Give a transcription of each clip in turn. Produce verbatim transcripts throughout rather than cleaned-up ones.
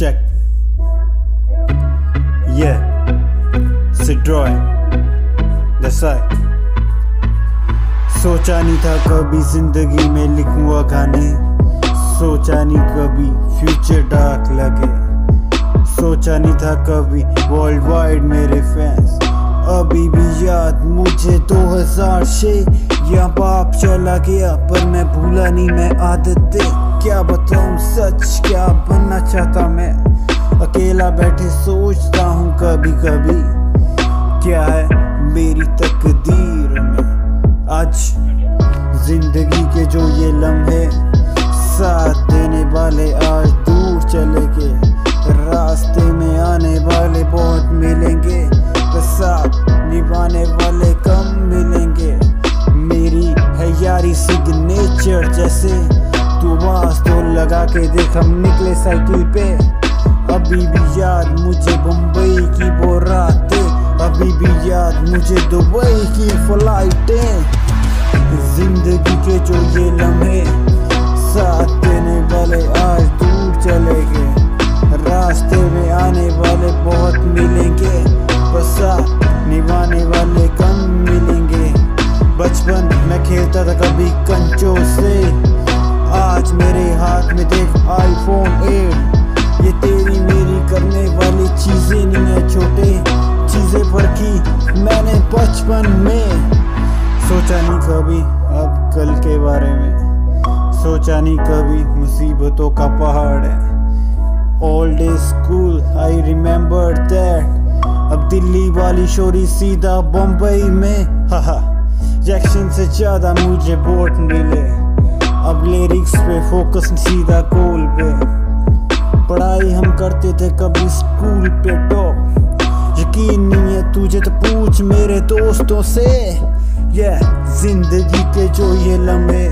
check. Yeah, Sidroy. That's right. सोचा नहीं था कभी जिंदगी में लिखूंगा गाने, सोचा नहीं कभी फ्यूचर डार्क लगे, सोचा नहीं था कभी वर्ल्ड वाइड मेरे फैंस। अभी भी याद मुझे दो हज़ार छह, या बाप चला गया पर मैं भूला नहीं मैं आदतें। क्या बताऊं सच क्या बनना चाहता मैं, अकेला बैठे सोचता हूँ कभी कभी, क्या है मेरी तकदीर में। आज जिंदगी के जो ये लम्हे साथ देने वाले आज दूर चले गए, रास्ते में आने वाले बहुत मिलेंगे, तो साथ निभाने वाले कम मिलेंगे। मेरी है यारी सिग्नेचर जैसे, तू आवाज तो लगा के देख हम निकले साइकिल पे। अभी भी याद मुझे मुंबई की वो रातें, अभी भी याद मुझे दुबई की फ्लाइटें। जिंदगी के जो ये लम्हे साथ देने वाले आज दूर चले गए, रास्ते में आने वाले बहुत मिलेंगे, बस निभाने वाले कम मिलेंगे। बचपन में खेलता था कभी कंचों से, आज मेरे हाथ में देख आईफोन एट। ये तेरी मेरी करने वाली चीजें नहीं है छोटे, चीजें परखी मैंने बचपन में। सोचा नहीं कभी अब कल के बारे में, सोचा नहीं कभी मुसीबतों का पहाड़ है। Old day school I remember that, अब दिल्ली वाली शोरी सीधा बम्बई में। हाहा जैक्सन से ज्यादा मुझे वोट मिले, अब लिरिक्स पे फोकस सीधा गोल पे। पढ़ाई हम करते थे कभी स्कूल पे टॉप, यकीन नहीं है तुझे तो पूछ मेरे दोस्तों से। ये yeah, जिंदगी के जो ये लम्हे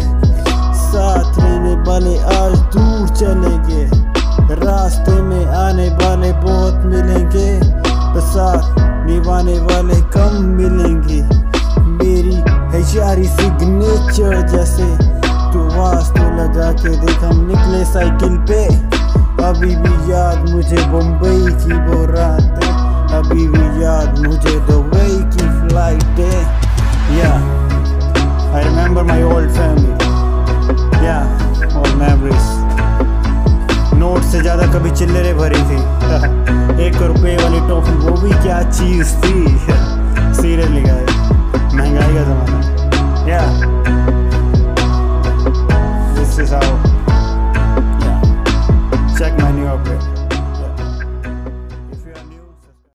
साथ रहने वाले आज दूर चले गए, रास्ते में आने वाले बहुत मिलेंगे, बस साथ निभाने वाले कम मिलेंगे। मेरी है यारी सिग्नेचर जैसे, तू आवाज तो लगा के देख हम निकले साइकिल पे। अभी भी याद मुझे मुंबई की वो रातें, अभी भी याद मुझे दुबई की फ्लाइटें। Yeah, I remember my old family. Yeah, old memories. Note से ज्यादा कभी चिल्लरे भरी थी एक रुपए वाली टॉफी वो भी क्या चीज थी। सीरियसली गाइस, महंगाई का जमाना। Yeah.